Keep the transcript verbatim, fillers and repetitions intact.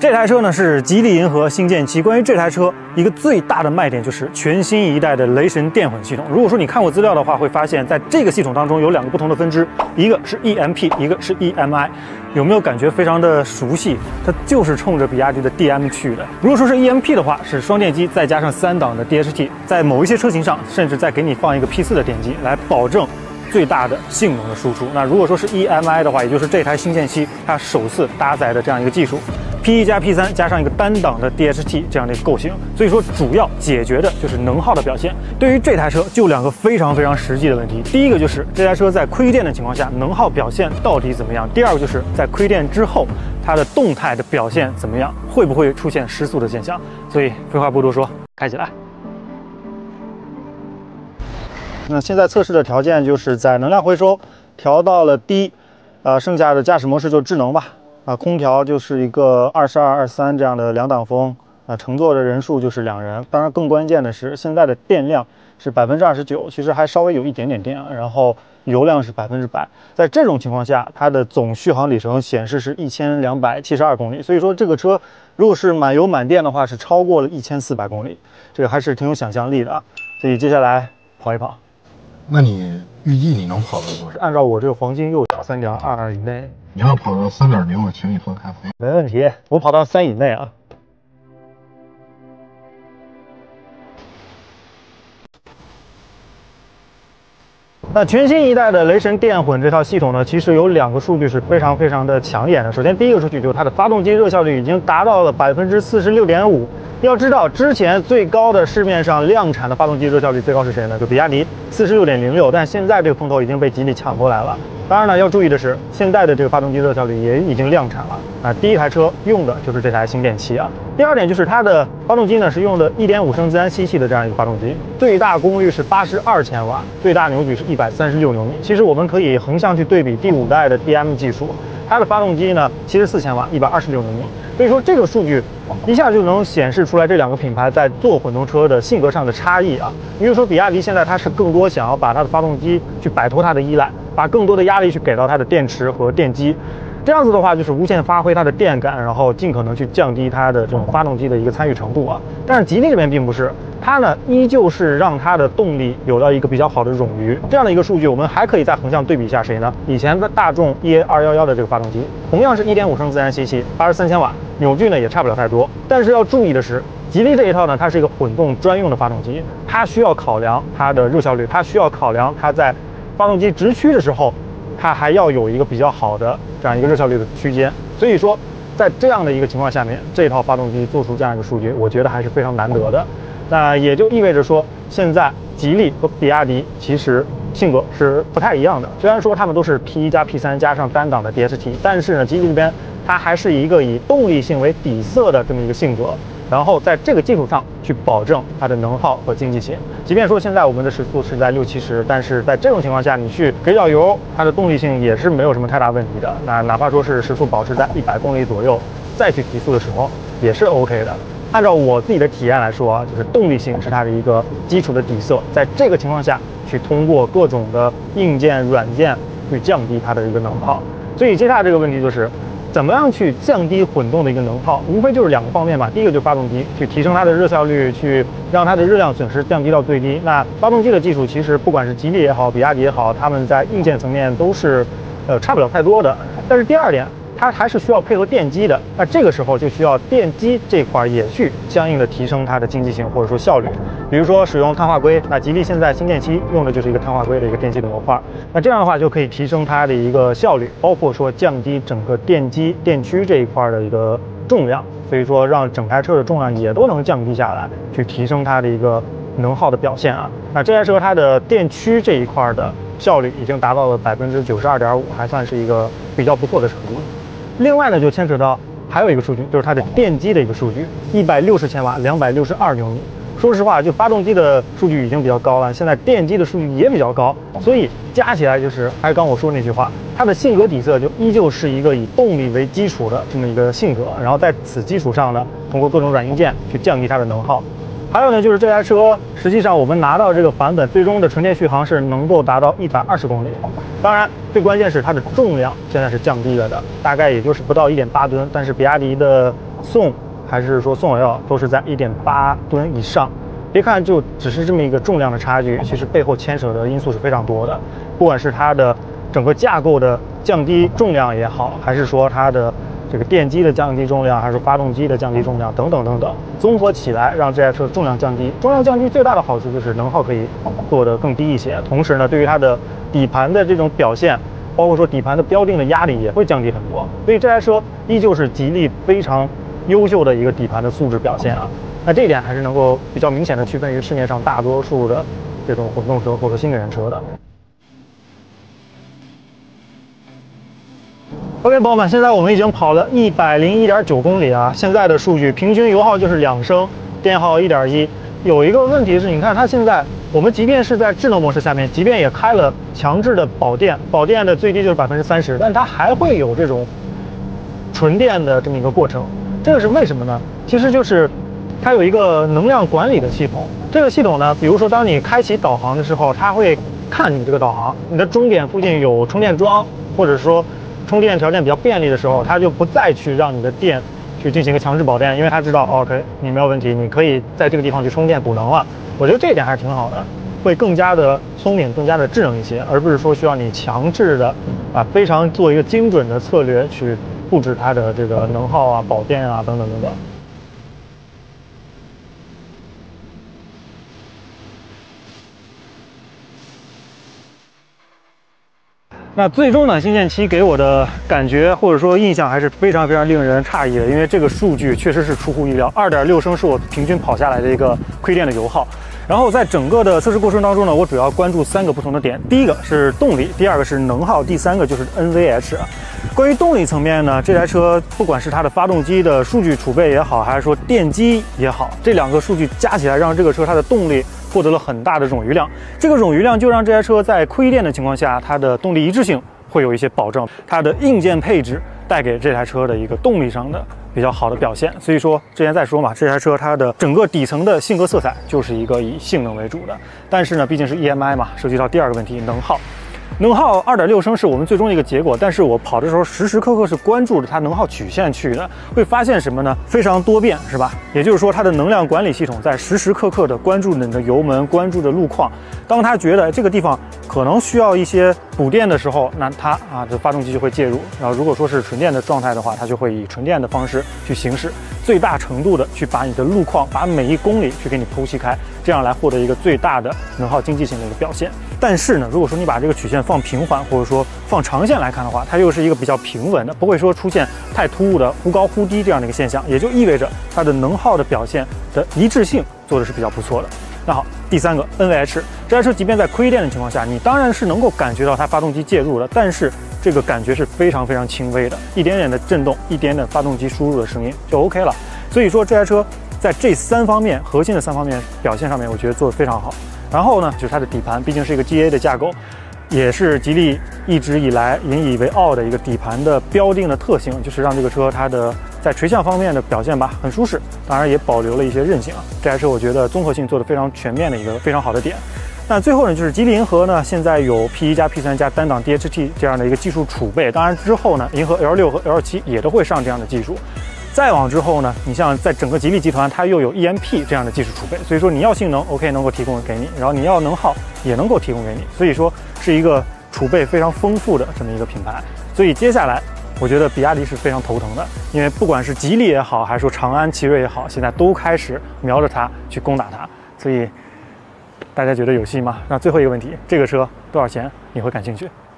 这台车呢是吉利银河星舰七。关于这台车，一个最大的卖点就是全新一代的雷神电混系统。如果说你看过资料的话，会发现在这个系统当中有两个不同的分支，一个是 E M P， 一个是 E M I。有没有感觉非常的熟悉？它就是冲着比亚迪的 D M 去的。如果说是 E M P 的话，是双电机再加上三档的 D H T， 在某一些车型上甚至再给你放一个 P 四 的电机，来保证最大的性能的输出。那如果说是 E M I 的话，也就是这台星舰七它首次搭载的这样一个技术。P 一 加 P 三 加上一个单档的 D H T 这样的一个构型，所以说主要解决的就是能耗的表现。对于这台车，就两个非常非常实际的问题。第一个就是这台车在亏电的情况下，能耗表现到底怎么样？第二个就是在亏电之后，它的动态的表现怎么样？会不会出现失速的现象？所以废话不多说，开起来。那现在测试的条件就是在能量回收调到了低，呃，剩下的驾驶模式就智能吧。啊，空调就是一个二十二、二十三这样的两档风，啊，乘坐的人数就是两人。当然，更关键的是现在的电量是百分之二十九，其实还稍微有一点点电，然后油量是百分之百。在这种情况下，它的总续航里程显示是一千两百七十二公里，所以说这个车如果是满油满电的话，是超过了一千四百公里，这个还是挺有想象力的啊。所以接下来跑一跑。 那你预计你能跑到多少？ 按照我这个黄金右脚三点二以内。 你要跑到三点零，我请你喝咖啡。 没问题，我跑到三以内啊。那全新一代的雷神电混这套系统呢，其实有两个数据是非常非常的抢眼的。首先，第一个数据就是它的发动机热效率已经达到了百分之四十六点五。要知道，之前最高的市面上量产的发动机热效率最高是谁呢？就比亚迪四十六点零六。但现在这个风头已经被吉利抢过来了。当然呢，要注意的是，现在的这个发动机热效率也已经量产了啊。第一台车用的就是这台星舰七啊。第二点就是它的发动机呢是用的 一点五 升自然吸气的这样一个发动机，最大功率是八十二千瓦，最大扭矩是一百三十六牛米。其实我们可以横向去对比第五代的 D M 技术，它的发动机呢七十四千瓦，一百二十六牛米。所以说这个数据一下就能显示出来这两个品牌在做混动车的性格上的差异啊。比如说比亚迪现在它是更多想要把它的发动机去摆脱它的依赖，把更多的压力去给到它的电池和电机，这样子的话就是无限发挥它的电感，然后尽可能去降低它的这种发动机的一个参与程度啊。但是吉利这边并不是，它呢依旧是让它的动力有了一个比较好的冗余。这样的一个数据，我们还可以再横向对比一下谁呢？以前的大众 E A 二一一的这个发动机，同样是 一点五 升自然吸气，八十三千瓦，扭矩呢也差不了太多。但是要注意的是，吉利这一套呢，它是一个混动专用的发动机，它需要考量它的热效率，它需要考量它在发动机直驱的时候，它还要有一个比较好的这样一个热效率的区间。所以说，在这样的一个情况下面，这套发动机做出这样一个数据，我觉得还是非常难得的。那也就意味着说，现在吉利和比亚迪其实性格是不太一样的。虽然说他们都是 P 一 加 P 三 加上单档的 D H T， 但是呢，吉利这边它还是一个以动力性为底色的这么一个性格。然后在这个基础上去保证它的能耗和经济性。即便说现在我们的时速是在六七十，但是在这种情况下，你去给脚油，它的动力性也是没有什么太大问题的。那哪怕说是时速保持在一百公里左右，再去提速的时候也是 OK 的。按照我自己的体验来说啊，就是动力性是它的一个基础的底色，在这个情况下去通过各种的硬件、软件去降低它的一个能耗。所以接下来这个问题就是，怎么样去降低混动的一个能耗？无非就是两个方面吧。第一个就是发动机，去提升它的热效率，去让它的热量损失降低到最低。那发动机的技术，其实不管是吉利也好，比亚迪也好，他们在硬件层面都是，呃，差不了太多的。但是第二点，它还是需要配合电机的。那这个时候就需要电机这块也去相应的提升它的经济性或者说效率。比如说使用碳化硅，那吉利现在星舰七用的就是一个碳化硅的一个电机的模块，那这样的话就可以提升它的一个效率，包括说降低整个电机电驱这一块的一个重量，所以说让整台车的重量也都能降低下来，去提升它的一个能耗的表现啊。那这台车它的电驱这一块的效率已经达到了百分之九十二点五，还算是一个比较不错的成绩。另外呢，就牵扯到还有一个数据，就是它的电机的一个数据，一百六十千瓦，两百六十二牛米。说实话，就发动机的数据已经比较高了，现在电机的数据也比较高，所以加起来就是还是刚我说那句话，它的性格底色就依旧是一个以动力为基础的这么一个性格，然后在此基础上呢，通过各种软硬件去降低它的能耗。还有呢，就是这台车实际上我们拿到这个版本最终的纯电续航是能够达到一百二十公里。当然，最关键是它的重量现在是降低了的，大概也就是不到一点八吨。但是比亚迪的宋还是说宋 L 都是在 一点八吨以上。别看就只是这么一个重量的差距，其实背后牵扯的因素是非常多的，不管是它的整个架构的降低重量也好，还是说它的这个电机的降低重量，还是发动机的降低重量等等等等，综合起来让这台车重量降低。重量降低最大的好处就是能耗可以做得更低一些，同时呢，对于它的底盘的这种表现，包括说底盘的标定的压力也会降低很多。所以这台车依旧是吉利非常优秀的一个底盘的素质表现啊。那这一点还是能够比较明显的区分于市面上大多数的这种混动车或者新能源车的。OK， 朋友们，现在我们已经跑了一百零一点九公里啊，现在的数据平均油耗就是两升，电耗一点一。有一个问题是，你看它现在我们即便是在智能模式下面，即便也开了强制的保电，保电的最低就是百分之三十，但它还会有这种纯电的这么一个过程。这个是为什么呢？其实就是它有一个能量管理的系统。这个系统呢，比如说当你开启导航的时候，它会看你这个导航，你的终点附近有充电桩，或者说充电条件比较便利的时候，它就不再去让你的电去进行一个强制保电，因为它知道 OK 你没有问题，你可以在这个地方去充电补能了。我觉得这一点还是挺好的，会更加的聪明，更加的智能一些，而不是说需要你强制的啊非常做一个精准的策略去布置它的这个能耗啊、保电啊等等等等。那最终呢，新建七给我的感觉或者说印象还是非常非常令人诧异的，因为这个数据确实是出乎意料， 二点六升是我平均跑下来的一个亏电的油耗。然后在整个的测试过程当中呢，我主要关注三个不同的点，第一个是动力，第二个是能耗，第三个就是 N V H。关于动力层面呢，这台车不管是它的发动机的数据储备也好，还是说电机也好，这两个数据加起来让这个车它的动力获得了很大的冗余量。这个冗余量就让这台车在亏电的情况下，它的动力一致性会有一些保证，它的硬件配置带给这台车的一个动力上的比较好的表现。所以说之前在说嘛，这台车它的整个底层的性格色彩就是一个以性能为主的，但是呢，毕竟是 E M I 嘛，涉及到第二个问题，能耗。能耗二点六升是我们最终的一个结果，但是我跑的时候时时刻刻是关注着它能耗曲线去的，会发现什么呢？非常多变，是吧？也就是说，它的能量管理系统在时时刻刻的关注你的油门，关注着路况。当它觉得这个地方可能需要一些补电的时候，那它啊，这发动机就会介入。然后如果说是纯电的状态的话，它就会以纯电的方式去行驶，最大程度的去把你的路况，把每一公里去给你剖析开，这样来获得一个最大的能耗经济性的一个表现。但是呢，如果说你把这个曲线放平缓，或者说放长线来看的话，它又是一个比较平稳的，不会说出现太突兀的忽高忽低这样的一个现象，也就意味着它的能耗的表现的一致性做的是比较不错的。那好，第三个 N V H， 这台车即便在亏电的情况下，你当然是能够感觉到它发动机介入的，但是这个感觉是非常非常轻微的，一点点的震动，一点点发动机输入的声音就 OK 了。所以说这台车在这三方面核心的三方面表现上面，我觉得做得非常好。然后呢，就是它的底盘，毕竟是一个 G A 的架构，也是吉利一直以来引以为傲的一个底盘的标定的特性，就是让这个车它的在垂向方面的表现吧很舒适，当然也保留了一些韧性啊。这台车我觉得综合性做得非常全面的一个非常好的点。那最后呢，就是吉利银河呢，现在有 P 一 加 P 三 加单档 D H T 这样的一个技术储备，当然之后呢，银河 L 六 和 L 七也都会上这样的技术。再往之后呢，你像在整个吉利集团，它又有 E M P 这样的技术储备，所以说你要性能 OK 能够提供给你，然后你要能耗也能够提供给你，所以说是一个储备非常丰富的这么一个品牌。所以接下来我觉得比亚迪是非常头疼的，因为不管是吉利也好，还是说长安、奇瑞也好，现在都开始瞄着它去攻打它，所以大家觉得有戏吗？那最后一个问题，这个车多少钱？你会感兴趣？